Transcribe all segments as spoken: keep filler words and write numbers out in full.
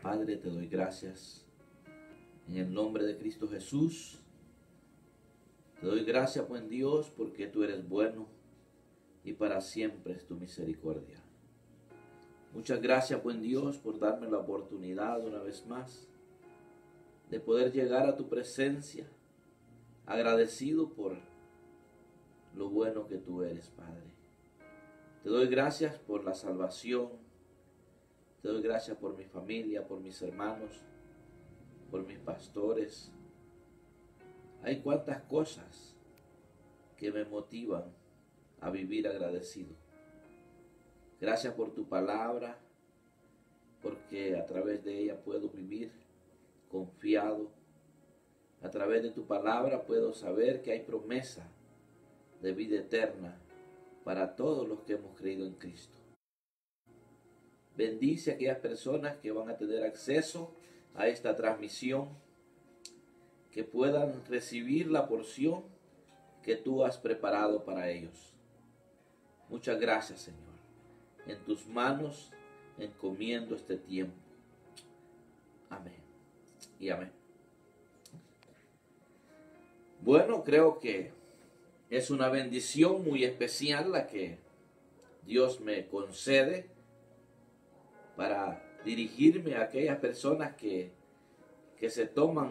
Padre, te doy gracias en el nombre de Cristo Jesús. Te doy gracias, buen Dios, porque tú eres bueno y para siempre es tu misericordia. Muchas gracias, buen Dios, por darme la oportunidad una vez más de poder llegar a tu presencia, agradecido por lo bueno que tú eres, Padre. Te doy gracias por la salvación, te doy gracias por mi familia, por mis hermanos, por mis pastores. Hay cuantas cosas que me motivan a vivir agradecido. Gracias por tu palabra, porque a través de ella puedo vivir confiado. A través de tu palabra puedo saber que hay promesa de vida eterna para todos los que hemos creído en Cristo. Bendice a aquellas personas que van a tener acceso a esta transmisión, que puedan recibir la porción que tú has preparado para ellos. Muchas gracias, Señor. En tus manos encomiendo este tiempo. Amén y amén. Bueno, creo que es una bendición muy especial la que Dios me concede para dirigirme a aquellas personas que, que se toman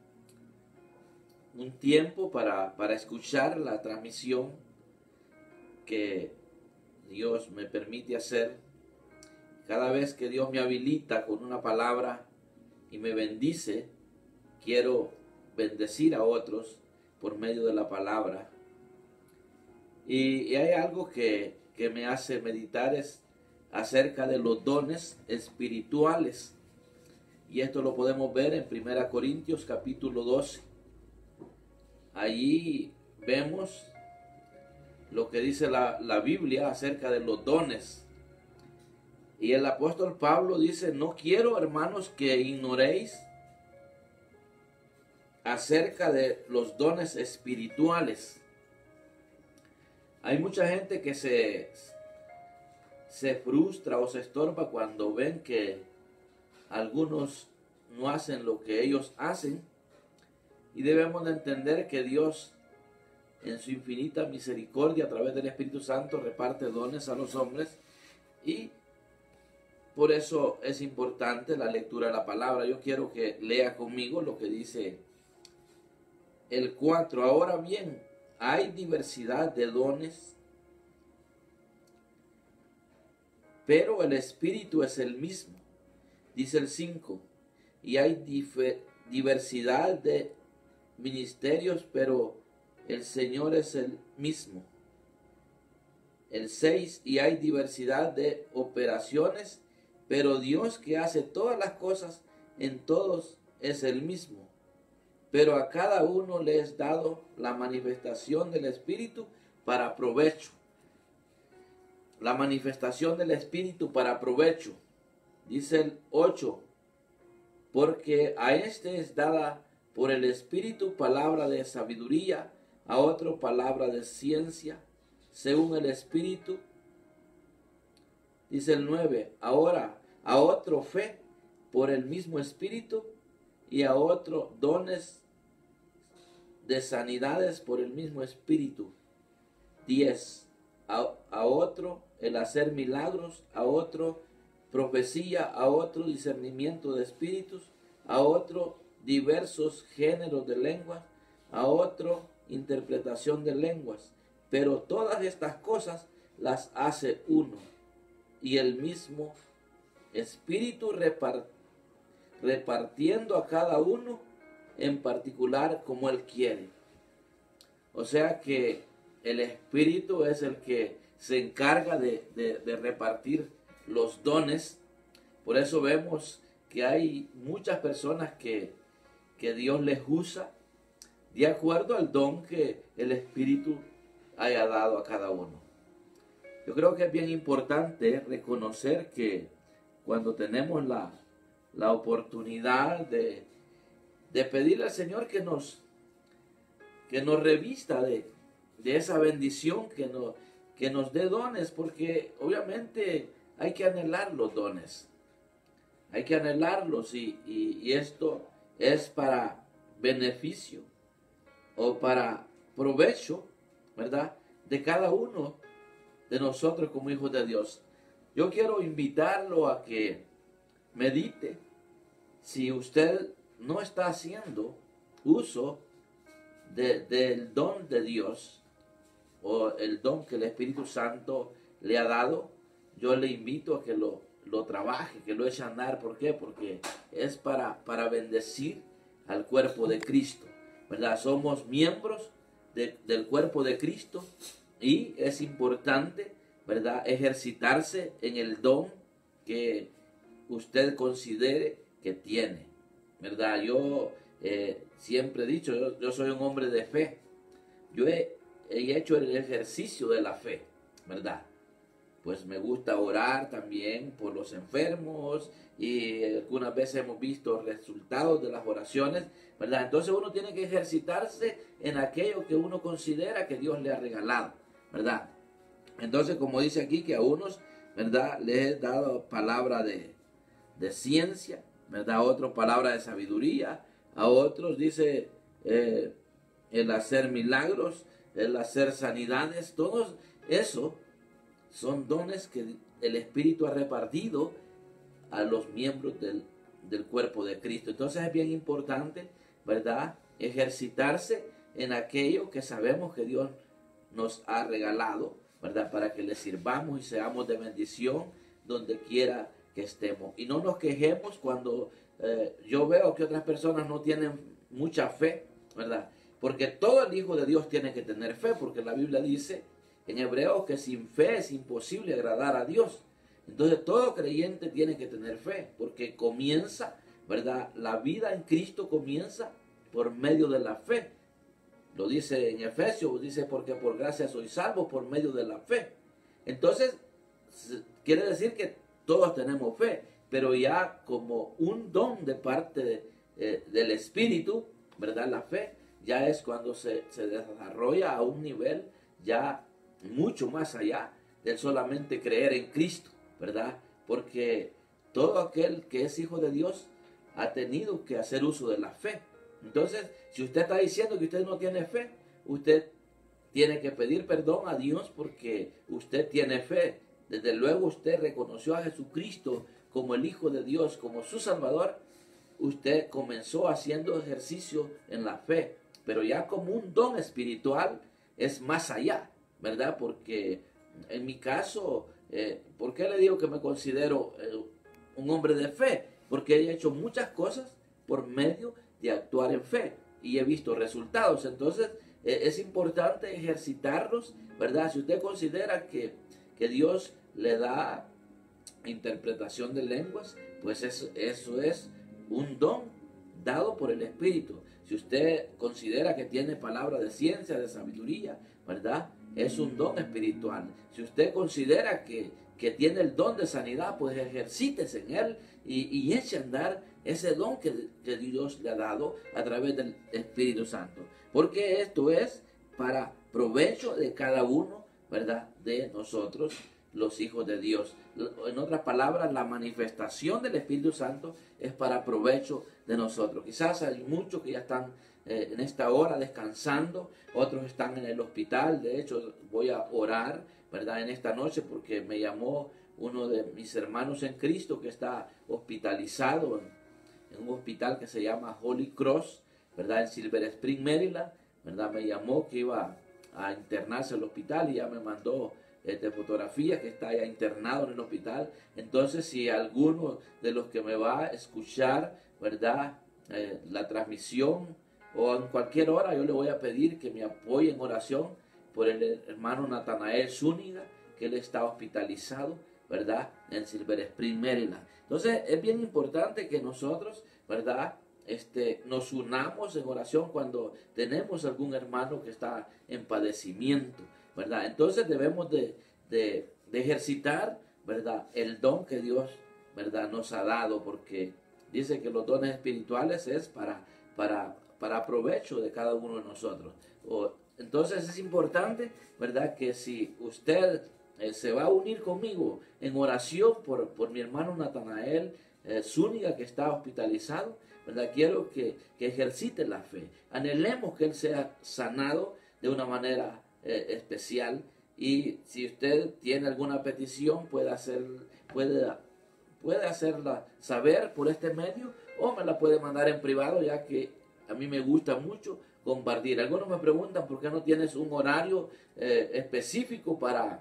un tiempo para, para escuchar la transmisión que Dios me permite hacer. Cada vez que Dios me habilita con una palabra y me bendice, quiero bendecir a otros por medio de la palabra. Y, y hay algo que, que me hace meditar es acerca de los dones espirituales. Y esto lo podemos ver en primera Corintios capítulo doce. Allí vemos lo que dice la, la Biblia acerca de los dones. Y el apóstol Pablo dice: no quiero, hermanos, que ignoréis acerca de los dones espirituales. Hay mucha gente que se, se frustra o se estorba cuando ven que algunos no hacen lo que ellos hacen. Y debemos de entender que Dios, en su infinita misericordia, a través del Espíritu Santo, reparte dones a los hombres. Y por eso es importante la lectura de la palabra. Yo quiero que lea conmigo lo que dice el cuatro. Ahora bien, hay diversidad de dones, pero el Espíritu es el mismo. Dice el cinco. Y hay diversidad de ministerios, pero el Señor es el mismo. El seis. Y hay diversidad de operaciones, pero Dios, que hace todas las cosas en todos, es el mismo. Pero a cada uno le es dado la manifestación del Espíritu para provecho. La manifestación del Espíritu para provecho. Dice el ocho. Porque a este es dada por el Espíritu palabra de sabiduría, a otro palabra de ciencia, según el Espíritu. Dice el nueve. Ahora a otro fe por el mismo Espíritu, y a otro dones de sanidades por el mismo Espíritu. diez. A, a otro el hacer milagros, a otro profecía, a otro discernimiento de espíritus, a otro diversos géneros de lenguas, a otro interpretación de lenguas. Pero todas estas cosas las hace uno, y el mismo Espíritu repart, repartiendo a cada uno en particular como Él quiere. O sea que el Espíritu es el que se encarga de, de, de repartir los dones. Por eso vemos que hay muchas personas que, que Dios les usa de acuerdo al don que el Espíritu haya dado a cada uno. Yo creo que es bien importante reconocer que cuando tenemos la, la oportunidad de, de pedirle al Señor que nos, que nos revista de, de esa bendición, que nos, que nos dé dones, porque obviamente hay que anhelar los dones. hay que anhelarlos y, y, y esto es para beneficio o para provecho, ¿verdad?, de cada uno de nosotros como hijos de Dios. Yo quiero invitarlo a que medite si usted no está haciendo uso de, del don de Dios o el don que el Espíritu Santo le ha dado. Yo le invito a que lo, lo trabaje, que lo eche a andar. ¿Por qué? Porque es para, para bendecir al cuerpo de Cristo, ¿verdad? Somos miembros de, del cuerpo de Cristo y es importante, ¿verdad?, ejercitarse en el don que usted considere que tiene, ¿verdad? Yo eh, siempre he dicho, yo, yo soy un hombre de fe. Yo he, he hecho el ejercicio de la fe, ¿verdad? Pues me gusta orar también por los enfermos y algunas veces hemos visto resultados de las oraciones, ¿verdad? Entonces uno tiene que ejercitarse en aquello que uno considera que Dios le ha regalado, ¿verdad? Entonces, como dice aquí, que a unos, ¿verdad?, les he dado palabra de, de ciencia, ¿verdad?, a otros palabra de sabiduría, a otros dice eh, el hacer milagros, el hacer sanidades. Todo eso son dones que el Espíritu ha repartido a los miembros del, del cuerpo de Cristo. Entonces es bien importante, ¿verdad?, ejercitarse en aquello que sabemos que Dios nos ha regalado, ¿verdad?, para que le sirvamos y seamos de bendición donde quiera que estemos. Y no nos quejemos cuando eh, yo veo que otras personas no tienen mucha fe, ¿verdad? Porque todo el hijo de Dios tiene que tener fe, porque la Biblia dice en Hebreos que sin fe es imposible agradar a Dios. Entonces todo creyente tiene que tener fe, porque comienza, ¿verdad?, la vida en Cristo comienza por medio de la fe. Lo dice en Efesios, dice, porque por gracia sois salvos por medio de la fe. Entonces, quiere decir que todos tenemos fe, pero ya como un don de parte de, eh, del Espíritu, ¿verdad? La fe ya es cuando se, se desarrolla a un nivel ya mucho más allá de solamente creer en Cristo, ¿verdad? Porque todo aquel que es hijo de Dios ha tenido que hacer uso de la fe. Entonces, si usted está diciendo que usted no tiene fe, usted tiene que pedir perdón a Dios porque usted tiene fe. Desde luego usted reconoció a Jesucristo como el Hijo de Dios, como su Salvador. Usted comenzó haciendo ejercicio en la fe, pero ya como un don espiritual es más allá, ¿verdad? Porque en mi caso, eh, ¿por qué le digo que me considero eh, un hombre de fe? Porque he hecho muchas cosas por medio de actuar en fe y he visto resultados. Entonces eh, es importante ejercitarlos, ¿verdad? Si usted considera que, que Dios le da interpretación de lenguas, pues eso, eso es un don dado por el Espíritu. Si usted considera que tiene palabra de ciencia, de sabiduría, ¿verdad?, es un don espiritual. Si usted considera que, que tiene el don de sanidad, pues ejercítese en él y, y eche a andar ese don que, que Dios le ha dado a través del Espíritu Santo. Porque esto es para provecho de cada uno, ¿verdad?, de nosotros, los hijos de Dios. En otras palabras, la manifestación del Espíritu Santo es para provecho de nosotros. Quizás hay muchos que ya están eh, en esta hora descansando, otros están en el hospital. De hecho, voy a orar, ¿verdad?, en esta noche porque me llamó uno de mis hermanos en Cristo que está hospitalizado en, en un hospital que se llama Holy Cross, ¿verdad?, en Silver Spring, Maryland, ¿verdad? Me llamó que iba a internarse al hospital y ya me mandó de fotografía que está ya internado en el hospital. Entonces, si alguno de los que me va a escuchar, ¿verdad?, eh, la transmisión o en cualquier hora, yo le voy a pedir que me apoye en oración por el hermano Natanael Zúñiga, que él está hospitalizado, ¿verdad?, en Silver Spring, Maryland. Entonces, es bien importante que nosotros, ¿verdad?, Este, nos unamos en oración cuando tenemos algún hermano que está en padecimiento, ¿verdad? Entonces debemos de, de, de ejercitar, ¿verdad?, el don que Dios, ¿verdad?, nos ha dado, porque dice que los dones espirituales es para, para, para provecho de cada uno de nosotros. O, entonces es importante, ¿verdad?, que si usted eh, se va a unir conmigo en oración por, por mi hermano Natanael, eh, Zúñiga, que está hospitalizado, ¿verdad? Quiero que, que ejercite la fe. Anhelemos que él sea sanado de una manera eh, especial. Y si usted tiene alguna petición, puede, hacer, puede, puede hacerla saber por este medio o me la puede mandar en privado, ya que a mí me gusta mucho compartir. Algunos me preguntan por qué no tienes un horario eh, específico para,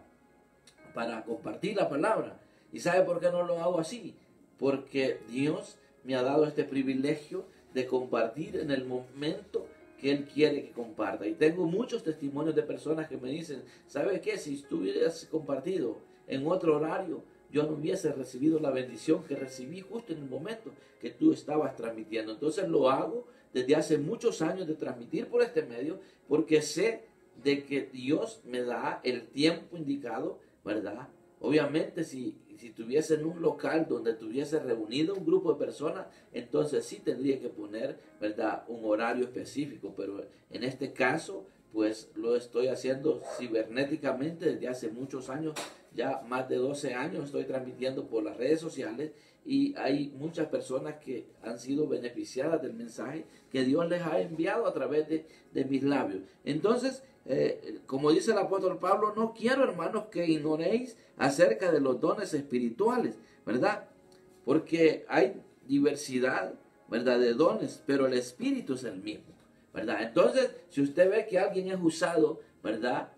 para compartir la palabra. ¿Y sabe por qué no lo hago así? Porque Dios me ha dado este privilegio de compartir en el momento que Él quiere que comparta. Y tengo muchos testimonios de personas que me dicen, ¿sabe qué? Si tú hubieras compartido en otro horario, yo no hubiese recibido la bendición que recibí justo en el momento que tú estabas transmitiendo. Entonces lo hago desde hace muchos años de transmitir por este medio, porque sé de que Dios me da el tiempo indicado, ¿verdad? Obviamente si, si tuviese en un local donde tuviese reunido un grupo de personas, entonces sí tendría que poner, ¿verdad?, un horario específico, pero en este caso pues lo estoy haciendo cibernéticamente desde hace muchos años, ya más de doce años estoy transmitiendo por las redes sociales y hay muchas personas que han sido beneficiadas del mensaje que Dios les ha enviado a través de, de mis labios. Entonces, eh, como dice el apóstol Pablo, no quiero, hermanos, que ignoréis acerca de los dones espirituales, ¿verdad? Porque hay diversidad, ¿verdad?, de dones, pero el Espíritu es el mismo, ¿verdad? Entonces, si usted ve que alguien es usado, ¿verdad?,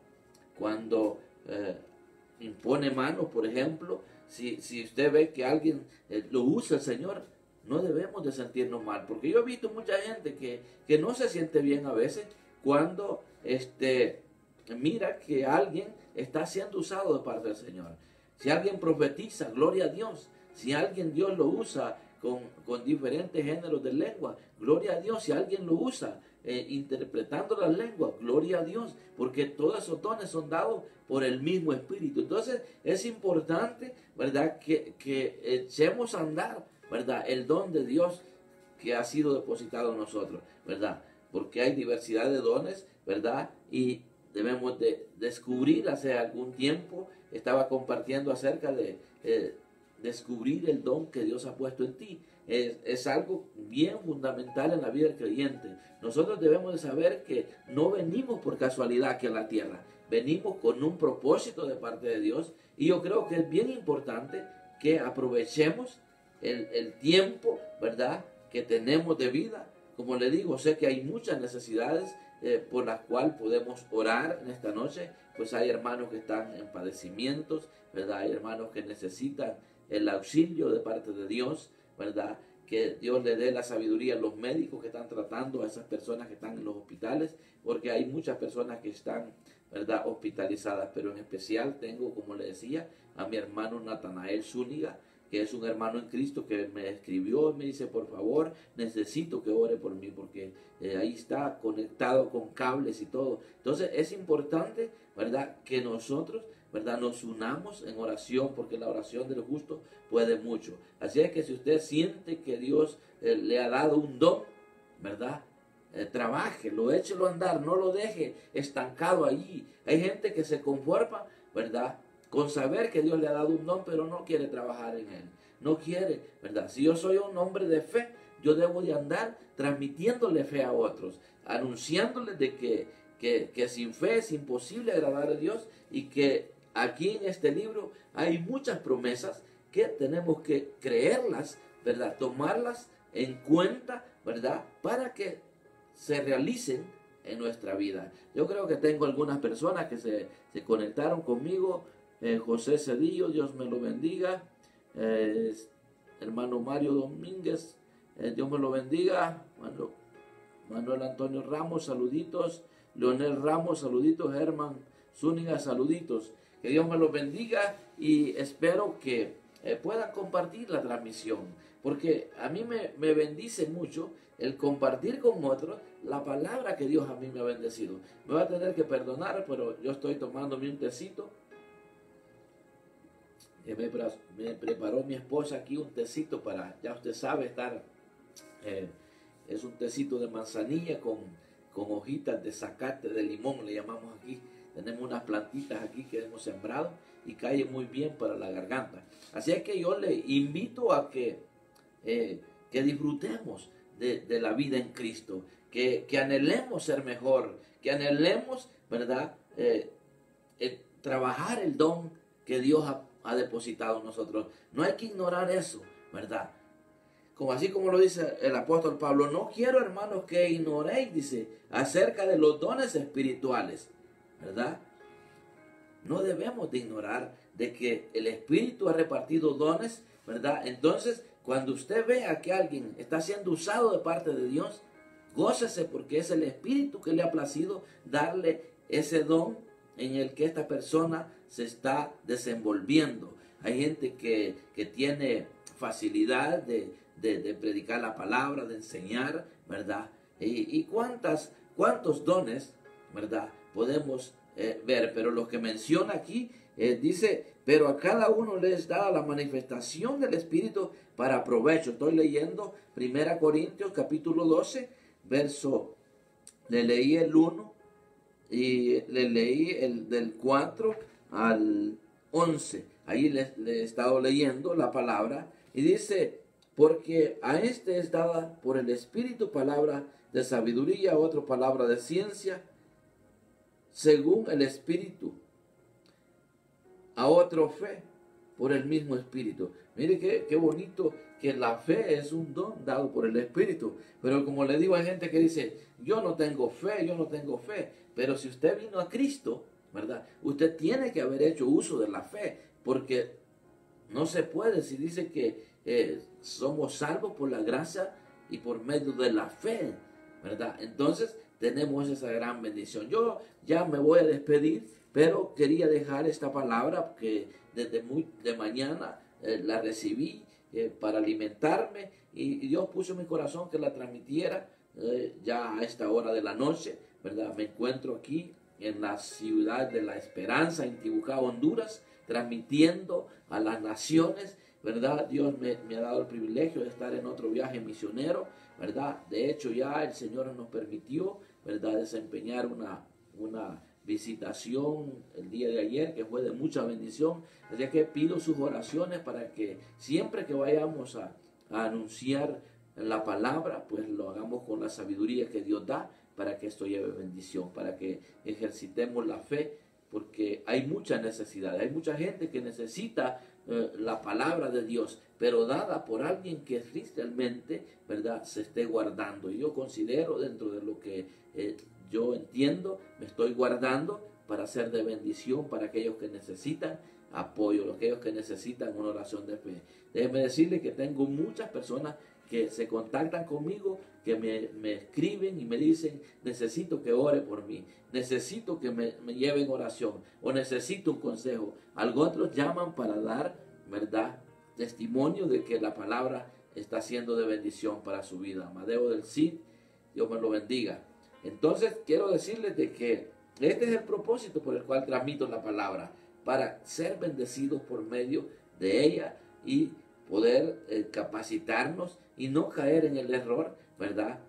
cuando eh, impone manos, por ejemplo, si, si usted ve que alguien eh, lo usa el Señor, no debemos de sentirnos mal, porque yo he visto mucha gente que, que no se siente bien a veces cuando este, mira que alguien está siendo usado de parte del Señor. Si alguien profetiza, gloria a Dios. Si alguien Dios lo usa con, con diferentes géneros de lengua, gloria a Dios. Si alguien lo usa eh, interpretando las lenguas, gloria a Dios, porque todos esos dones son dados por el mismo Espíritu. Entonces es importante, ¿verdad?, que, que echemos a andar, ¿verdad?, el don de Dios que ha sido depositado en nosotros, ¿verdad? Porque hay diversidad de dones, ¿verdad? Y debemos de descubrir. Hace algún tiempo estaba compartiendo acerca de eh, descubrir el don que Dios ha puesto en ti. Es, es algo bien fundamental en la vida del creyente. Nosotros debemos de saber que no venimos por casualidad aquí a la tierra. Venimos con un propósito de parte de Dios. Y yo creo que es bien importante que aprovechemos el, el tiempo, ¿verdad?, que tenemos de vida. Como le digo, sé que hay muchas necesidades eh, por las cuales podemos orar en esta noche. Pues hay hermanos que están en padecimientos, ¿verdad? Hay hermanos que necesitan el auxilio de parte de Dios, ¿verdad? Que Dios le dé la sabiduría a los médicos que están tratando a esas personas que están en los hospitales, porque hay muchas personas que están, ¿verdad?, hospitalizadas. Pero en especial tengo, como le decía, a mi hermano Natanael Zúñiga, que es un hermano en Cristo que me escribió y me dice, por favor, necesito que ore por mí, porque eh, ahí está conectado con cables y todo. Entonces es importante, ¿verdad?, que nosotros, ¿verdad?, nos unamos en oración, porque la oración del justo puede mucho. Así es que si usted siente que Dios eh, le ha dado un don, ¿verdad?, Eh, trabaje, lo échelo a andar, no lo deje estancado allí. Hay gente que se conforma, ¿verdad?, con saber que Dios le ha dado un don, pero no quiere trabajar en él. No quiere, ¿verdad? Si yo soy un hombre de fe, yo debo de andar transmitiéndole fe a otros, anunciándoles de que, que, que sin fe es imposible agradar a Dios, y que aquí en este libro hay muchas promesas que tenemos que creerlas, ¿verdad?, tomarlas en cuenta, ¿verdad?, para que se realicen en nuestra vida. Yo creo que tengo algunas personas que se, se conectaron conmigo. Eh, José Cedillo, Dios me lo bendiga. Eh, hermano Mario Domínguez, eh, Dios me lo bendiga. Manuel, Manuel Antonio Ramos, saluditos. Leonel Ramos, saluditos. Germán Zúñiga, saluditos. Que Dios me lo bendiga y espero que eh, puedan compartir la transmisión, porque a mí me, me bendice mucho el compartir con otros la palabra que Dios a mí me ha bendecido. Me va a tener que perdonar, pero yo estoy tomándome un tecito que me, me preparó mi esposa aquí, un tecito para, ya usted sabe, estar, eh, es un tecito de manzanilla con, con hojitas de zacate, de limón, le llamamos aquí. Tenemos unas plantitas aquí que hemos sembrado y cae muy bien para la garganta. Así es que yo le invito a que eh, que disfrutemos de, de la vida en Cristo, que, que anhelemos ser mejor, que anhelemos, ¿verdad? Eh, eh, trabajar el don que Dios ha, ha depositado en nosotros. No hay que ignorar eso, ¿verdad? Como así como lo dice el apóstol Pablo, no quiero, hermanos, que ignoréis, dice, acerca de los dones espirituales, ¿verdad? No debemos de ignorar de que el Espíritu ha repartido dones, ¿verdad? Entonces, cuando usted vea que alguien está siendo usado de parte de Dios, gócese porque es el Espíritu que le ha placido darle ese don en el que esta persona se está desenvolviendo. Hay gente que, que tiene facilidad de, de, de predicar la palabra, de enseñar, ¿verdad? Y, y cuántas, cuántos dones, ¿verdad? Podemos eh, ver, pero lo que menciona aquí eh, dice, pero a cada uno le es dada la manifestación del Espíritu para provecho. Estoy leyendo primera Corintios capítulo doce, verso, le leí el uno y le leí el del cuatro al once. Ahí le, le he estado leyendo la palabra y dice, porque a este es dada por el Espíritu palabra de sabiduría, a otro palabra de ciencia, según el Espíritu, a otro fe, por el mismo Espíritu. Mire qué, qué bonito que la fe es un don dado por el Espíritu. Pero como le digo a gente que dice, yo no tengo fe, yo no tengo fe. Pero si usted vino a Cristo, ¿verdad? Usted tiene que haber hecho uso de la fe, porque no se puede, si dice que eh, somos salvos por la gracia y por medio de la fe, ¿verdad? Entonces tenemos esa gran bendición. Yo ya me voy a despedir, pero quería dejar esta palabra que desde muy de mañana eh, la recibí eh, para alimentarme y, y Dios puso en mi corazón que la transmitiera eh, ya a esta hora de la noche, ¿verdad? Me encuentro aquí en la ciudad de La Esperanza, en Tibucá, Honduras, transmitiendo a las naciones, ¿verdad? Dios me, me ha dado el privilegio de estar en otro viaje misionero, ¿verdad? De hecho ya el Señor nos permitió, ¿verdad?, desempeñar una, una visitación el día de ayer que fue de mucha bendición. Así que pido sus oraciones para que siempre que vayamos a, a anunciar la palabra, pues lo hagamos con la sabiduría que Dios da para que esto lleve bendición, para que ejercitemos la fe, porque hay mucha necesidad, hay mucha gente que necesita eh, la palabra de Dios, pero dada por alguien que tristemente, ¿verdad?, se esté guardando. Y yo considero, dentro de lo que eh, yo entiendo, me estoy guardando para ser de bendición para aquellos que necesitan apoyo, aquellos que necesitan una oración de fe. Déjeme decirle que tengo muchas personas que se contactan conmigo, que me, me escriben y me dicen, necesito que ore por mí, necesito que me, me lleven oración, o necesito un consejo. Algunos otros llaman para dar, ¿verdad?, testimonio de que la palabra está siendo de bendición para su vida. Amadeo del Cid, Dios me lo bendiga. Entonces quiero decirles de que este es el propósito por el cual transmito la palabra, para ser bendecidos por medio de ella y poder eh, capacitarnos y no caer en el error, ¿verdad?,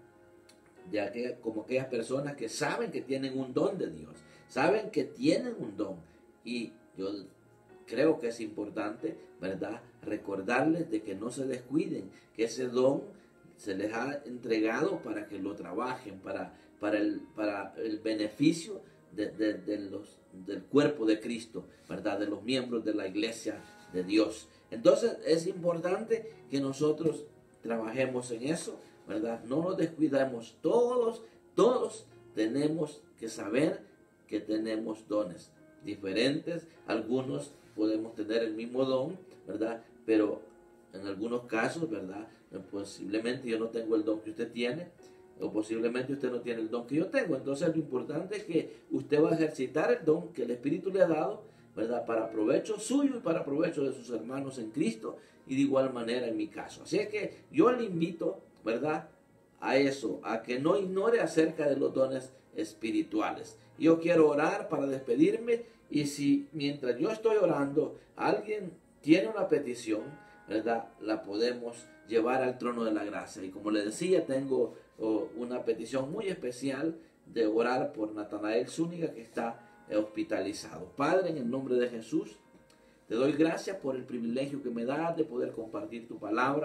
de aquella, como aquellas personas que saben que tienen un don de Dios, saben que tienen un don. Y yo creo que es importante, ¿verdad?, recordarles de que no se descuiden, que ese don se les ha entregado para que lo trabajen, para, para, el, para el beneficio de, de, de los, del cuerpo de Cristo, ¿verdad?, de los miembros de la iglesia de Dios. Entonces es importante que nosotros trabajemos en eso, ¿verdad? No nos descuidemos. Todos, todos tenemos que saber que tenemos dones diferentes. Algunos podemos tener el mismo don, ¿verdad? Pero en algunos casos, ¿verdad?, posiblemente yo no tengo el don que usted tiene, o posiblemente usted no tiene el don que yo tengo. Entonces lo importante es que usted va a ejercitar el don que el Espíritu le ha dado, ¿verdad?, para provecho suyo y para provecho de sus hermanos en Cristo, y de igual manera en mi caso. Así es que yo le invito, ¿verdad?, a eso, a que no ignore acerca de los dones espirituales. Yo quiero orar para despedirme, y si mientras yo estoy orando alguien tiene una petición, ¿verdad?, la podemos llevar al trono de la gracia. Y como le decía, tengo oh, una petición muy especial de orar por Natanael Zúñiga, que está hospitalizado. Padre, en el nombre de Jesús, te doy gracias por el privilegio que me das de poder compartir tu palabra.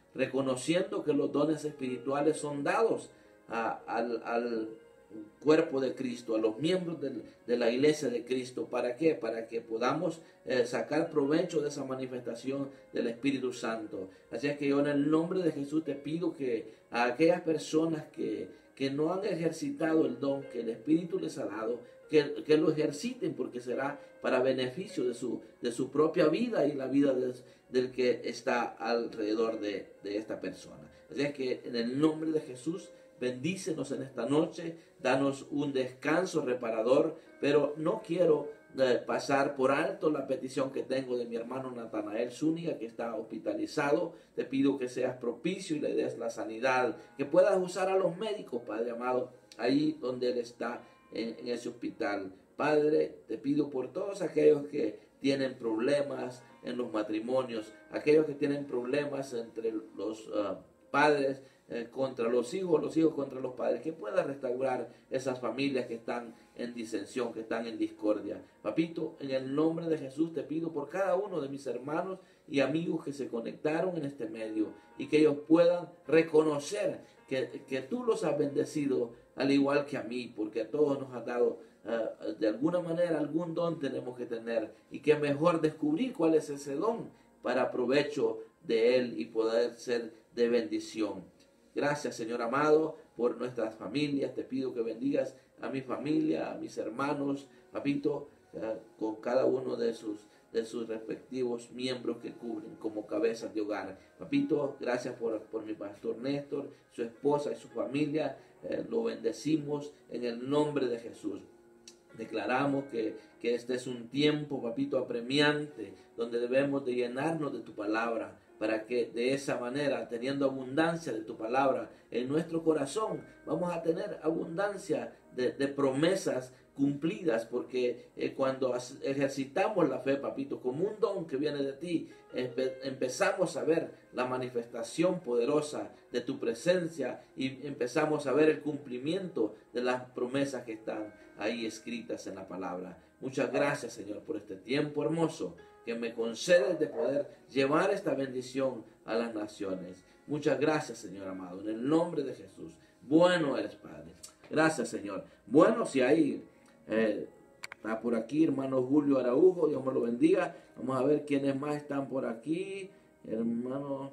reconociendo que los dones espirituales son dados a, al, al cuerpo de Cristo, a los miembros de, de la iglesia de Cristo. ¿Para qué? Para que podamos eh, sacar provecho de esa manifestación del Espíritu Santo. Así es que yo en el nombre de Jesús te pido que a aquellas personas que, que no han ejercitado el don que el Espíritu les ha dado, que, que lo ejerciten, porque será para beneficio de su, de su propia vida y la vida de, del que está alrededor de, de esta persona. Así es que en el nombre de Jesús, bendícenos en esta noche, danos un descanso reparador, pero no quiero eh, pasar por alto la petición que tengo de mi hermano Natanael Zúñiga, que está hospitalizado. Te pido que seas propicio y le des la sanidad, que puedas usar a los médicos, Padre amado, ahí donde él está en, en ese hospital. Padre, te pido por todos aquellos que tienen problemas en los matrimonios, aquellos que tienen problemas entre los uh, padres, Eh, contra los hijos, los hijos contra los padres, que pueda restaurar esas familias que están en disensión, que están en discordia. Papito, en el nombre de Jesús te pido por cada uno de mis hermanos y amigos que se conectaron en este medio, y que ellos puedan reconocer que, que tú los has bendecido al igual que a mí, porque a todos nos has dado uh, de alguna manera algún don tenemos que tener, y que mejor descubrir cuál es ese don para provecho de él y poder ser de bendición. Gracias, Señor amado, por nuestras familias. Te pido que bendigas a mi familia, a mis hermanos, papito, eh, con cada uno de sus, de sus respectivos miembros que cubren como cabezas de hogar. Papito, gracias por, por mi pastor Néstor, su esposa y su familia. Eh, lo bendecimos en el nombre de Jesús. Declaramos que, que este es un tiempo, papito, apremiante, donde debemos de llenarnos de tu palabra, para que de esa manera, teniendo abundancia de tu palabra en nuestro corazón, vamos a tener abundancia de, de promesas cumplidas, porque eh, cuando ejercitamos la fe, papito, como un don que viene de ti, empe empezamos a ver la manifestación poderosa de tu presencia, y empezamos a ver el cumplimiento de las promesas que están ahí escritas en la palabra. Muchas gracias, Señor, por este tiempo hermoso que me concedes de poder llevar esta bendición a las naciones. Muchas gracias, Señor amado, en el nombre de Jesús. Bueno eres, Padre. Gracias, Señor. Bueno, si hay, eh, está por aquí, hermano Julio Araujo, Dios me lo bendiga. Vamos a ver quiénes más están por aquí. Hermano...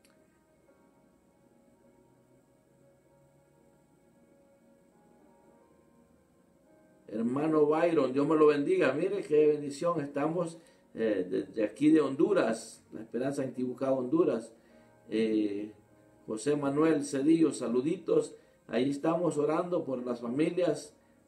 Hermano Byron, Dios me lo bendiga. Mire qué bendición. Estamos eh, desde aquí de Honduras, La Esperanza Intibucá, Honduras. Eh, José Manuel Cedillo, saluditos. Ahí estamos orando por las familias.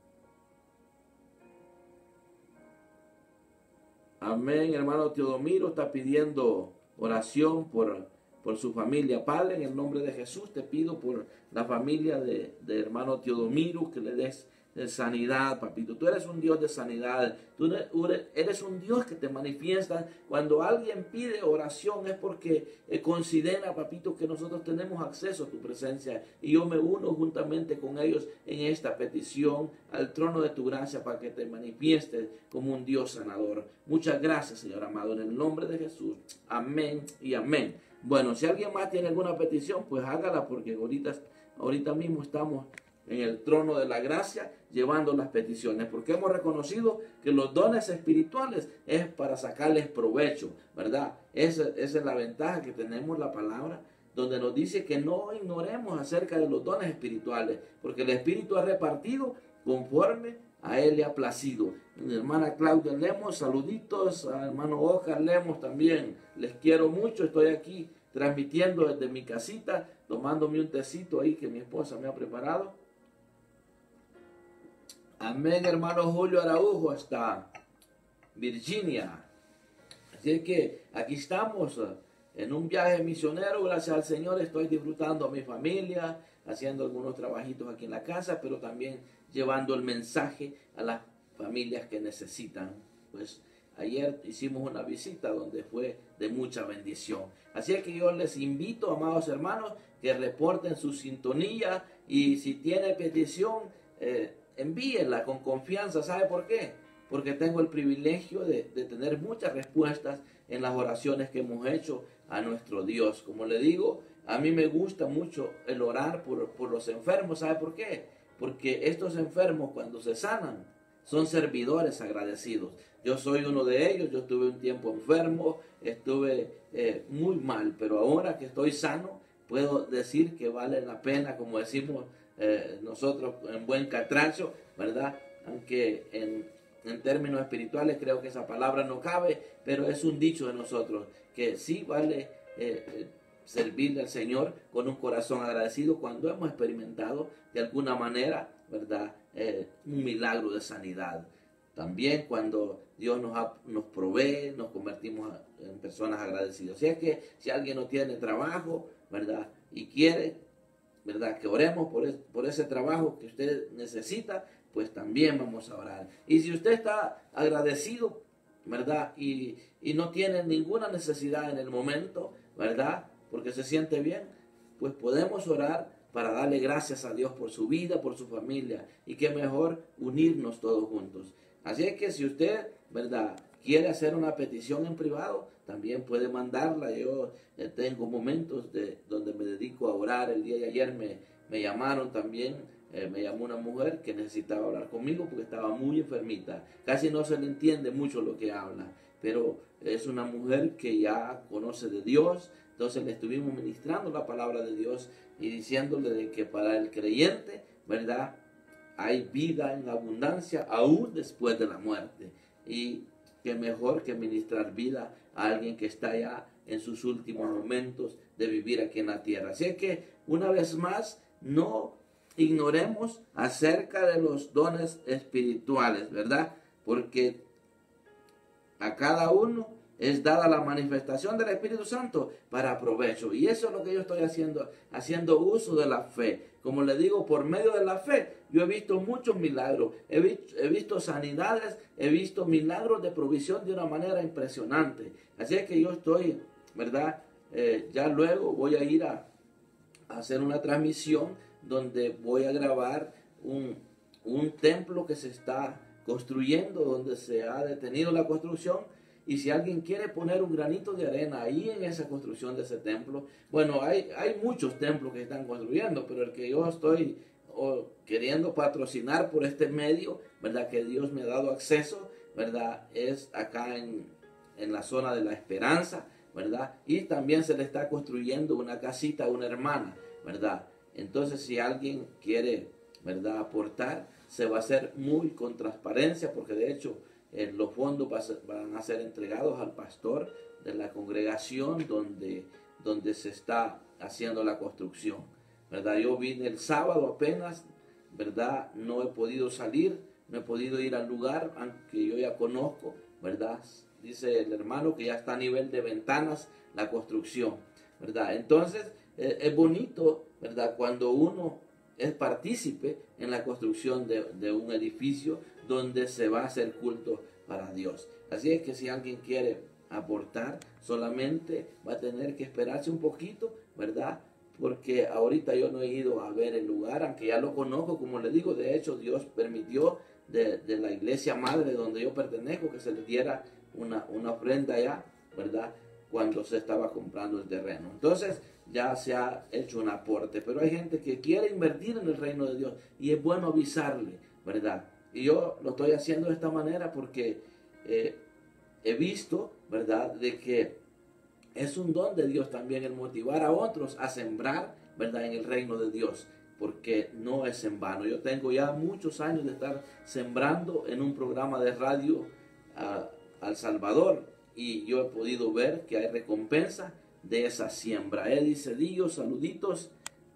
Amén. Hermano Teodomiro está pidiendo oración por, por su familia. Padre, en el nombre de Jesús te pido por la familia de, de hermano Teodomiro, que le des de sanidad, papito. Tú eres un Dios de sanidad. Tú eres un Dios que te manifiesta. Cuando alguien pide oración es porque eh, considera, papito, que nosotros tenemos acceso a tu presencia. Y yo me uno juntamente con ellos en esta petición al trono de tu gracia para que te manifiestes como un Dios sanador. Muchas gracias, Señor amado, en el nombre de Jesús. Amén y amén. Bueno, si alguien más tiene alguna petición, pues hágala, porque ahorita, ahorita mismo estamos en el trono de la gracia, llevando las peticiones, porque hemos reconocido que los dones espirituales es para sacarles provecho, ¿verdad? Esa, esa es la ventaja que tenemos la palabra, donde nos dice que no ignoremos acerca de los dones espirituales, porque el Espíritu ha repartido conforme a Él le ha placido. Mi hermana Claudia Lemos, saluditos, a hermano Oscar Lemos también, les quiero mucho, estoy aquí transmitiendo desde mi casita, tomándome un tecito ahí que mi esposa me ha preparado. Amén, hermano Julio Araujo, hasta Virginia. Así es que aquí estamos en un viaje misionero, gracias al Señor. Estoy disfrutando a mi familia, haciendo algunos trabajitos aquí en la casa, pero también llevando el mensaje a las familias que necesitan. Pues ayer hicimos una visita donde fue de mucha bendición. Así es que yo les invito, amados hermanos, que reporten su sintonía, y si tiene petición, eh, envíenla con confianza. ¿Sabe por qué? Porque tengo el privilegio de, de tener muchas respuestas en las oraciones que hemos hecho a nuestro Dios. Como le digo, a mí me gusta mucho el orar por, por los enfermos. ¿Sabe por qué? Porque estos enfermos, cuando se sanan, son servidores agradecidos. Yo soy uno de ellos. Yo estuve un tiempo enfermo, estuve eh, muy mal, pero ahora que estoy sano, puedo decir que vale la pena, como decimos eh, nosotros en buen catracho, ¿verdad? Aunque en, en términos espirituales creo que esa palabra no cabe, pero es un dicho de nosotros, que sí vale eh, servirle al Señor con un corazón agradecido cuando hemos experimentado de alguna manera, ¿verdad? Eh, un milagro de sanidad. También cuando Dios nos, ha, nos provee, nos convertimos en personas agradecidas. Si es que si alguien no tiene trabajo, ¿verdad? Y quiere, ¿verdad? Que oremos por, es, por ese trabajo que usted necesita, pues también vamos a orar. Y si usted está agradecido, ¿verdad? Y, y no tiene ninguna necesidad en el momento, ¿verdad? Porque se siente bien, pues podemos orar para darle gracias a Dios por su vida, por su familia. Y qué mejor unirnos todos juntos. Así es que si usted, ¿verdad?, quiere hacer una petición en privado, también puede mandarla. Yo eh, tengo momentos de, donde me dedico a orar. El día de ayer me, me llamaron también, eh, me llamó una mujer que necesitaba hablar conmigo porque estaba muy enfermita. Casi no se le entiende mucho lo que habla, pero es una mujer que ya conoce de Dios. Entonces le estuvimos ministrando la palabra de Dios y diciéndole de que para el creyente, ¿verdad?, hay vida en abundancia aún después de la muerte. Y que mejor que ministrar vida a alguien que está ya en sus últimos momentos de vivir aquí en la tierra. Así que, una vez más, no ignoremos acerca de los dones espirituales, ¿verdad? Porque a cada uno es dada la manifestación del Espíritu Santo para provecho. Y eso es lo que yo estoy haciendo, haciendo uso de la fe. Como le digo, por medio de la fe, yo he visto muchos milagros. He visto, he visto sanidades, he visto milagros de provisión de una manera impresionante. Así es que yo estoy, ¿verdad? Eh, ya luego voy a ir a, a hacer una transmisión donde voy a grabar un, un templo que se está construyendo, donde se ha detenido la construcción. Y si alguien quiere poner un granito de arena ahí en esa construcción de ese templo, bueno, hay, hay muchos templos que están construyendo, pero el que yo estoy oh, queriendo patrocinar por este medio, ¿verdad?, que Dios me ha dado acceso, ¿verdad?, es acá en, en la zona de La Esperanza, ¿verdad? Y también se le está construyendo una casita a una hermana, ¿verdad? Entonces, si alguien quiere, ¿verdad?, aportar, se va a hacer muy con transparencia, porque de hecho Eh, los fondos van a ser entregados al pastor de la congregación donde, donde se está haciendo la construcción, ¿verdad? Yo vine el sábado apenas, ¿verdad? No he podido salir, no he podido ir al lugar, aunque yo ya conozco, ¿verdad? Dice el hermano que ya está a nivel de ventanas la construcción, ¿verdad? Entonces, eh, es bonito, ¿verdad?, cuando uno es partícipe en la construcción de, de un edificio donde se va a hacer culto para Dios. Así es que si alguien quiere aportar, solamente va a tener que esperarse un poquito, ¿verdad? Porque ahorita yo no he ido a ver el lugar, aunque ya lo conozco, como le digo. De hecho, Dios permitió de, de la iglesia madre donde yo pertenezco que se le diera una, una ofrenda allá, ¿verdad?, cuando se estaba comprando el terreno. Entonces ya se ha hecho un aporte, pero hay gente que quiere invertir en el reino de Dios y es bueno avisarle, ¿verdad? Y yo lo estoy haciendo de esta manera porque eh, he visto, ¿verdad?, de que es un don de Dios también el motivar a otros a sembrar, ¿verdad?, en el reino de Dios, porque no es en vano. Yo tengo ya muchos años de estar sembrando en un programa de radio a, a El Salvador, y yo he podido ver que hay recompensa de esa siembra. Eddie Cedillo, saluditos.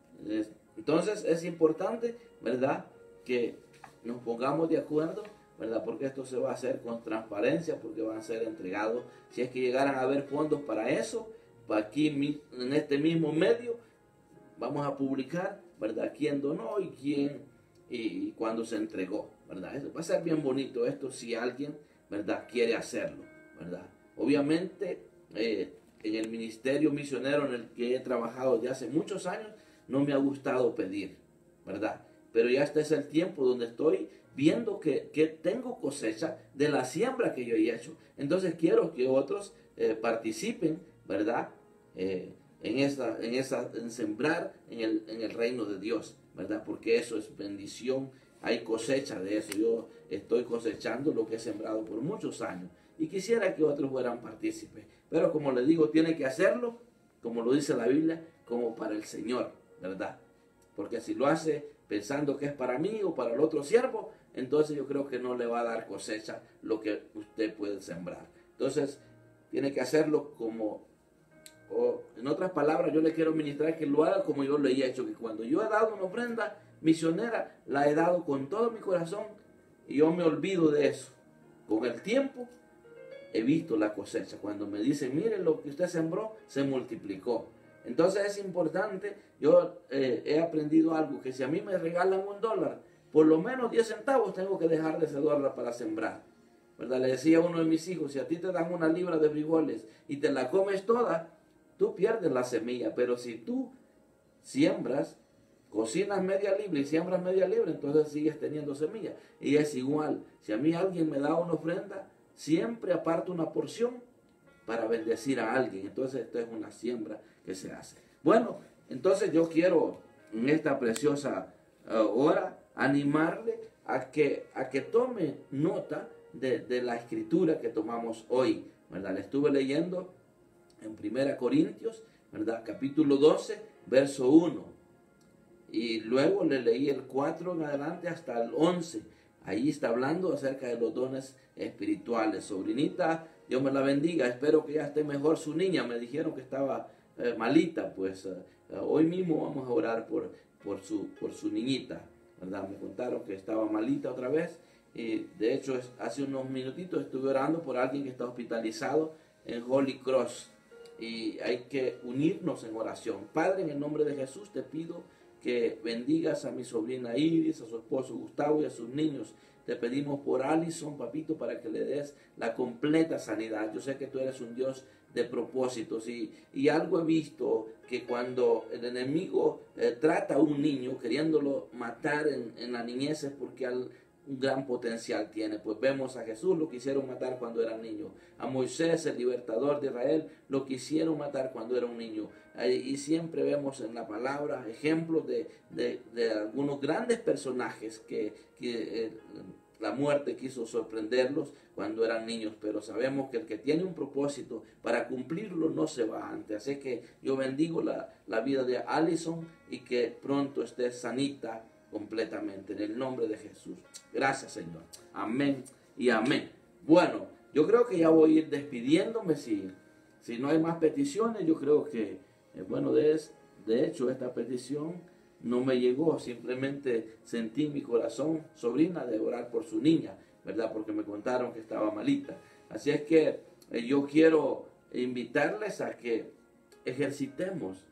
Entonces es importante, ¿verdad?, que nos pongamos de acuerdo, ¿verdad?, porque esto se va a hacer con transparencia, porque van a ser entregados. Si es que llegaran a haber fondos para eso, para aquí en este mismo medio, vamos a publicar, ¿verdad?, quién donó y quién y cuándo se entregó, ¿verdad? Eso va a ser bien bonito esto si alguien, ¿verdad?, quiere hacerlo, ¿verdad? Obviamente, eh, en el ministerio misionero en el que he trabajado desde hace muchos años, no me ha gustado pedir, ¿verdad? Pero ya este es el tiempo donde estoy viendo que, que tengo cosecha de la siembra que yo he hecho. Entonces quiero que otros eh, participen, ¿verdad?, eh, en, esa, en, esa, en sembrar en el, en el reino de Dios, ¿verdad? Porque eso es bendición, hay cosecha de eso. Yo estoy cosechando lo que he sembrado por muchos años y quisiera que otros fueran partícipes, pero como les digo, tiene que hacerlo, como lo dice la Biblia, como para el Señor, ¿verdad? Porque si lo hace pensando que es para mí o para el otro siervo, entonces yo creo que no le va a dar cosecha lo que usted puede sembrar. Entonces, tiene que hacerlo como, o en otras palabras, yo le quiero ministrar que lo haga como yo lo he hecho, que cuando yo he dado una ofrenda misionera, la he dado con todo mi corazón y yo me olvido de eso. Con el tiempo he visto la cosecha. Cuando me dicen, mire, lo que usted sembró se multiplicó. Entonces es importante, yo eh, he aprendido algo, que si a mí me regalan un dólar, por lo menos diez centavos tengo que dejar de ese dólar para sembrar, ¿verdad? Le decía a uno de mis hijos, si a ti te dan una libra de frijoles y te la comes toda, tú pierdes la semilla, pero si tú siembras, cocinas media libra y siembras media libra, entonces sigues teniendo semilla. Y es igual, si a mí alguien me da una ofrenda, siempre aparto una porción para bendecir a alguien. Entonces esto es una siembra que se hace. Bueno, entonces yo quiero en esta preciosa uh, hora animarle a que, a que tome nota de, de la escritura que tomamos hoy, ¿verdad? Le estuve leyendo en Primera Corintios, ¿verdad? Capítulo doce, verso uno. Y luego le leí el cuatro en adelante hasta el once. Ahí está hablando acerca de los dones espirituales. Sobrinita, Dios me la bendiga. Espero que ya esté mejor su niña. Me dijeron que estaba eh, malita. Pues eh, hoy mismo vamos a orar por, por, su, por su niñita, ¿verdad? Me contaron que estaba malita otra vez. Y de hecho, hace unos minutitos estuve orando por alguien que está hospitalizado en Holy Cross. Y hay que unirnos en oración. Padre, en el nombre de Jesús te pido que bendigas a mi sobrina Iris, a su esposo Gustavo y a sus niños. Te pedimos por Alison, papito, para que le des la completa sanidad. Yo sé que tú eres un Dios de propósitos y, y algo he visto que cuando el enemigo eh, trata a un niño queriéndolo matar en, en la niñez es porque al, un gran potencial tiene. Pues vemos a Jesús, lo quisieron matar cuando era niño. A Moisés, el libertador de Israel, lo quisieron matar cuando era un niño. Y siempre vemos en la palabra ejemplos de, de, de algunos grandes personajes que, que eh, la muerte quiso sorprenderlos cuando eran niños, pero sabemos que el que tiene un propósito para cumplirlo no se va antes. Así que yo bendigo la, la vida de Alison y que pronto esté sanita completamente en el nombre de Jesús. Gracias, Señor. Amén y amén. Bueno, yo creo que ya voy a ir despidiéndome. Si, si no hay más peticiones, yo creo que Eh, bueno, de, de hecho, esta petición no me llegó, simplemente sentí en mi corazón, sobrina, de orar por su niña, ¿verdad? Porque me contaron que estaba malita. Así es que eh, yo quiero invitarles a que ejercitemos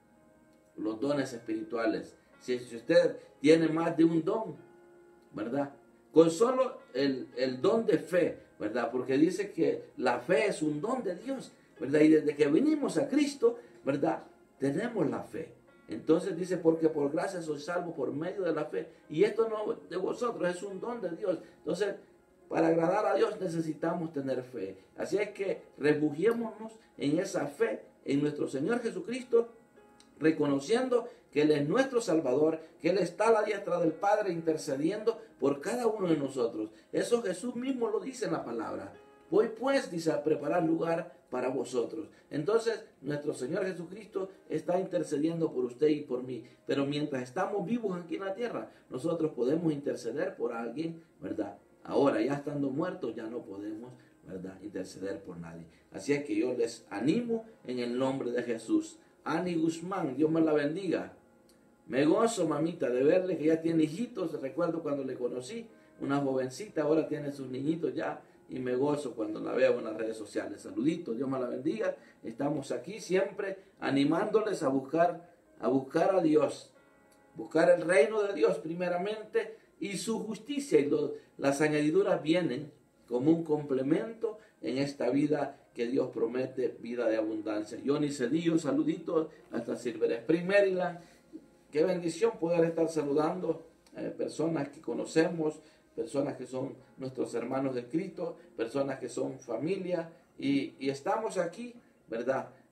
los dones espirituales. Si, si usted tiene más de un don, ¿verdad? Con solo el, el don de fe, ¿verdad? Porque dice que la fe es un don de Dios, ¿verdad? Y desde que vinimos a Cristo, ¿verdad? Tenemos la fe. Entonces dice, porque por gracia soy salvo por medio de la fe. Y esto no de vosotros, es un don de Dios. Entonces, para agradar a Dios necesitamos tener fe. Así es que refugiémonos en esa fe, en nuestro Señor Jesucristo, reconociendo que Él es nuestro Salvador, que Él está a la diestra del Padre intercediendo por cada uno de nosotros. Eso Jesús mismo lo dice en la palabra. Voy pues, dice, a preparar lugar para vosotros. Entonces, nuestro Señor Jesucristo está intercediendo por usted y por mí. Pero mientras estamos vivos aquí en la tierra, nosotros podemos interceder por alguien, ¿verdad? Ahora, ya estando muertos, ya no podemos, ¿verdad?, interceder por nadie. Así es que yo les animo en el nombre de Jesús. Ani Guzmán, Dios me la bendiga. Me gozo, mamita, de verle que ya tiene hijitos. Recuerdo cuando le conocí, una jovencita, ahora tiene sus niñitos ya. Y me gozo cuando la veo en las redes sociales. Saluditos, Dios me la bendiga. Estamos aquí siempre animándoles a buscar, a buscar a Dios. Buscar el reino de Dios primeramente y su justicia. Y lo, las añadiduras vienen como un complemento en esta vida que Dios promete, vida de abundancia. Johnny Cedillo, saluditos hasta Silver Spring, Maryland. Qué bendición poder estar saludando a eh, personas que conocemos, personas que son nuestros hermanos de Cristo, personas que son familia, y, y estamos aquí, ¿verdad?,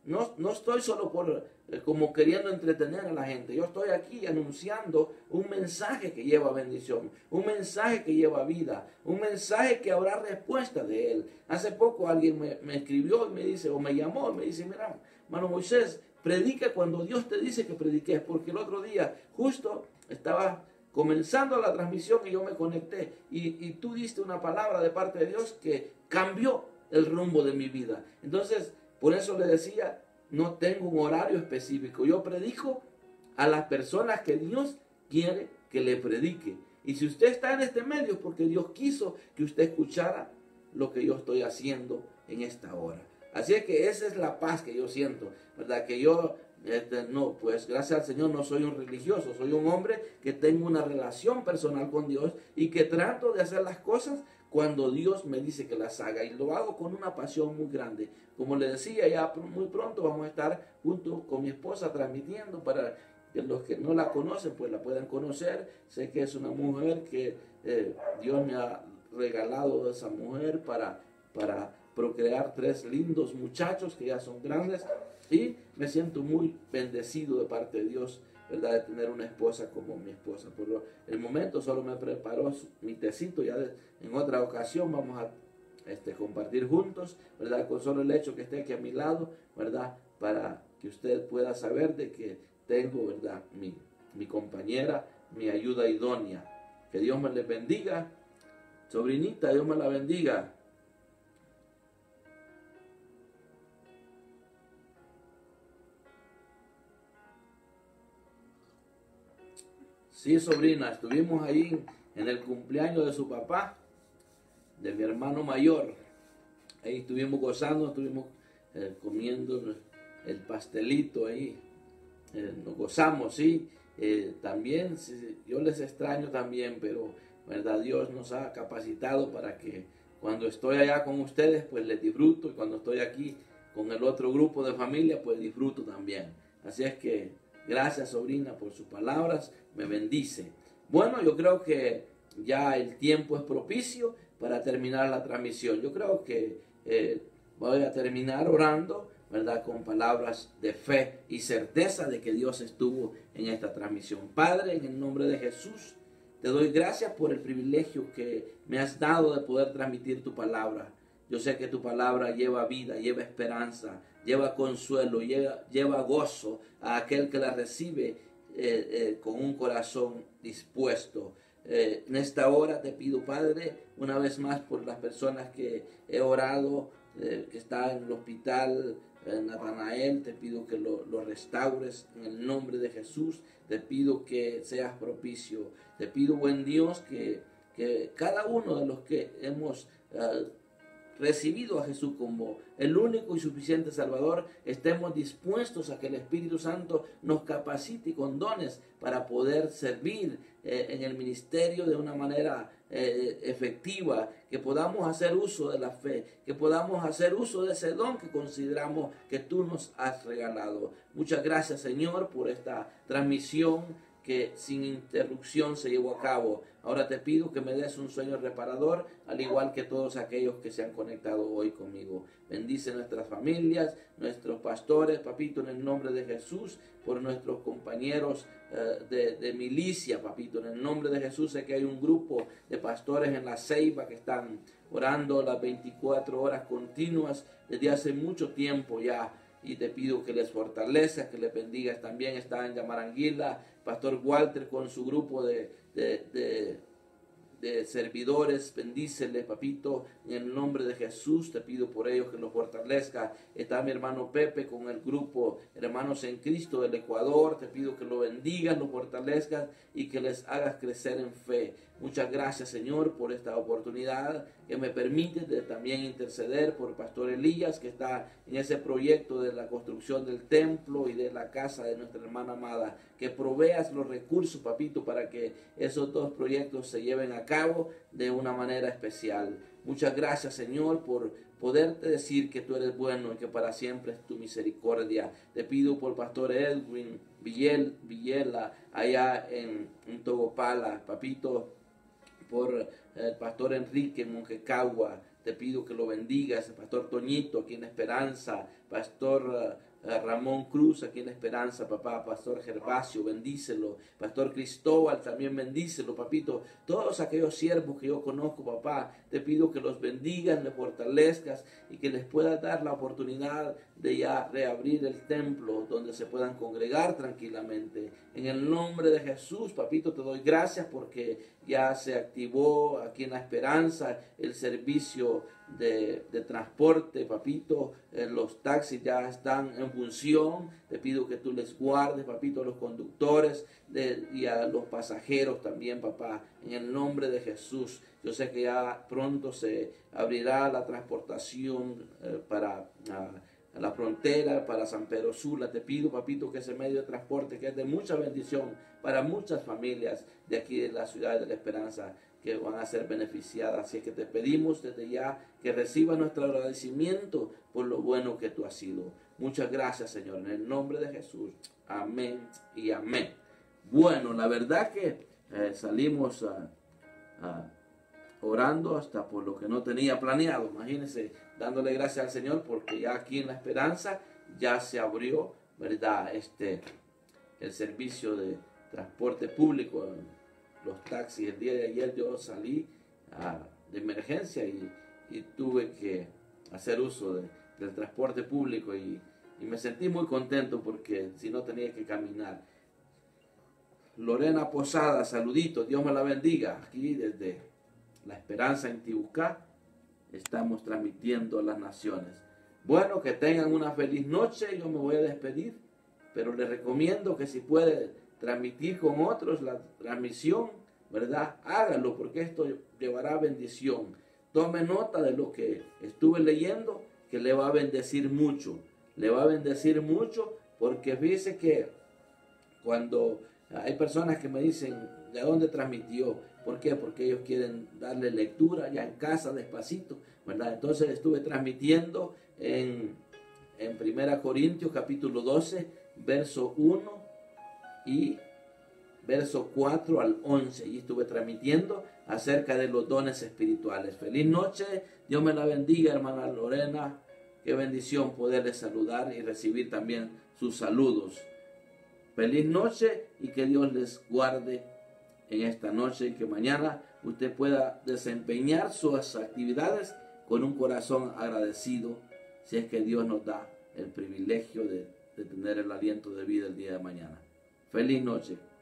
no, no estoy solo por eh, como queriendo entretener a la gente. Yo estoy aquí anunciando un mensaje que lleva bendición, un mensaje que lleva vida, un mensaje que habrá respuesta de él. Hace poco alguien me, me escribió y me dice, o me llamó y me dice, mira, hermano Moisés, predica cuando Dios te dice que prediques, porque el otro día justo estaba comenzando la transmisión y yo me conecté y, y tú diste una palabra de parte de Dios que cambió el rumbo de mi vida. Entonces, por eso le decía, no tengo un horario específico. Yo predico a las personas que Dios quiere que le predique. Y si usted está en este medio es porque Dios quiso que usted escuchara lo que yo estoy haciendo en esta hora. Así es que esa es la paz que yo siento, ¿verdad? Que yo, este, no, pues gracias al Señor no soy un religioso, soy un hombre que tengo una relación personal con Dios y que trato de hacer las cosas cuando Dios me dice que las haga. Y lo hago con una pasión muy grande. Como le decía, ya muy pronto vamos a estar junto con mi esposa transmitiendo para que los que no la conocen pues la puedan conocer. Sé que es una mujer que eh, Dios me ha regalado a esa mujer para, para procrear tres lindos muchachos que ya son grandes, y me siento muy bendecido de parte de Dios, ¿verdad?, de tener una esposa como mi esposa. Por lo, el momento solo me preparó su, mi tecito, ya de, en otra ocasión vamos a este, compartir juntos, ¿verdad?, con solo el hecho que esté aquí a mi lado, ¿verdad?, para que usted pueda saber de que tengo, ¿verdad?, mi, mi compañera, mi ayuda idónea. Que Dios me le bendiga. Sobrinita, Dios me la bendiga. Sí, sobrina, estuvimos ahí en el cumpleaños de su papá, de mi hermano mayor. Ahí estuvimos gozando, estuvimos eh, comiendo el pastelito ahí. Eh, nos gozamos, sí. Eh, también, sí, yo les extraño también, pero verdad, Dios nos ha capacitado para que cuando estoy allá con ustedes, pues les disfruto, y cuando estoy aquí con el otro grupo de familia, pues disfruto también. Así es que gracias, sobrina, por sus palabras, me bendice. Bueno, yo creo que ya el tiempo es propicio para terminar la transmisión. Yo creo que eh, voy a terminar orando, ¿verdad?, con palabras de fe y certeza de que Dios estuvo en esta transmisión. Padre, en el nombre de Jesús, te doy gracias por el privilegio que me has dado de poder transmitir tu palabra. Yo sé que tu palabra lleva vida, lleva esperanza, lleva consuelo, lleva, lleva gozo a aquel que la recibe eh, eh, con un corazón dispuesto. Eh, en esta hora te pido, Padre, una vez más por las personas que he orado, eh, que está en el hospital, eh, Natanael, te pido que lo, lo restaures en el nombre de Jesús. Te pido que seas propicio. Te pido, buen Dios, que, que cada uno de los que hemos uh, recibido a Jesús como el único y suficiente Salvador, estemos dispuestos a que el Espíritu Santo nos capacite con dones para poder servir eh, en el ministerio de una manera eh, efectiva, que podamos hacer uso de la fe, que podamos hacer uso de ese don que consideramos que tú nos has regalado. Muchas gracias, Señor, por esta transmisión que sin interrupción se llevó a cabo. Ahora te pido que me des un sueño reparador, al igual que todos aquellos que se han conectado hoy conmigo. Bendice nuestras familias, nuestros pastores, papito, en el nombre de Jesús, por nuestros compañeros eh, de, de milicia, papito, en el nombre de Jesús. Sé que hay un grupo de pastores en la Ceiba que están orando las veinticuatro horas continuas desde hace mucho tiempo ya. Y te pido que les fortalezcas, que les bendigas. También está en Yamaranguila, Pastor Walter con su grupo de, de, de, de servidores. Bendíceles, papito, en el nombre de Jesús. Te pido por ellos que los fortalezca. Está mi hermano Pepe con el grupo Hermanos en Cristo del Ecuador. Te pido que lo bendigas, lo fortalezcas y que les hagas crecer en fe. Muchas gracias, Señor, por esta oportunidad que me permite de también interceder por Pastor Elías, que está en ese proyecto de la construcción del templo y de la casa de nuestra hermana amada. Que proveas los recursos, papito, para que esos dos proyectos se lleven a cabo de una manera especial. Muchas gracias, Señor, por poderte decir que tú eres bueno y que para siempre es tu misericordia. Te pido por Pastor Edwin Villel, Villela, allá en, en Togopala, papito, por el pastor Enrique en Monjecagua. Te pido que lo bendigas, el pastor Toñito aquí en Esperanza, pastor eh, Ramón Cruz, aquí en La Esperanza, papá, Pastor Gervasio, bendícelo, Pastor Cristóbal, también bendícelo, papito, todos aquellos siervos que yo conozco, papá, te pido que los bendigas, les fortalezcas y que les puedas dar la oportunidad de ya reabrir el templo donde se puedan congregar tranquilamente. En el nombre de Jesús, papito, te doy gracias porque ya se activó aquí en La Esperanza el servicio de, de transporte, papito. Eh, los taxis ya están en función. Te pido que tú les guardes, papito, a los conductores de, y a los pasajeros también, papá, en el nombre de Jesús. Yo sé que ya pronto se abrirá la transportación eh, para uh, a la frontera, para San Pedro Sula. Te pido, papito, que ese medio de transporte, que es de mucha bendición para muchas familias de aquí de la ciudad de La Esperanza, que van a ser beneficiadas. Así es que te pedimos desde ya que reciba nuestro agradecimiento por lo bueno que tú has sido. Muchas gracias, Señor, en el nombre de Jesús. Amén y amén. Bueno, la verdad que eh, salimos a, a orando hasta por lo que no tenía planeado. Imagínense, dándole gracias al Señor porque ya aquí en La Esperanza ya se abrió, ¿verdad? Este, el servicio de transporte público, los taxis. El día de ayer yo salí uh, de emergencia y, y tuve que hacer uso de, del transporte público y, y me sentí muy contento porque si no tenía que caminar. Lorena Posada, saludito, Dios me la bendiga, aquí desde La Esperanza en Tibucá, estamos transmitiendo a las naciones. Bueno, que tengan una feliz noche, yo me voy a despedir, pero les recomiendo que si puede transmitir con otros la transmisión, ¿verdad? Háganlo, porque esto llevará bendición. Tome nota de lo que estuve leyendo, que le va a bendecir mucho. Le va a bendecir mucho, porque fíjese que cuando hay personas que me dicen, ¿de dónde transmitió? ¿Por qué? Porque ellos quieren darle lectura ya en casa, despacito, ¿verdad? Entonces estuve transmitiendo en, en primera Corintios capítulo doce, verso uno y verso cuatro al once. Y estuve transmitiendo acerca de los dones espirituales. Feliz noche, Dios me la bendiga, hermana Lorena. Qué bendición poderles saludar y recibir también sus saludos. Feliz noche y que Dios les guarde en esta noche y que mañana usted pueda desempeñar sus actividades con un corazón agradecido, si es que Dios nos da el privilegio de, de tener el aliento de vida el día de mañana. Feliz noche.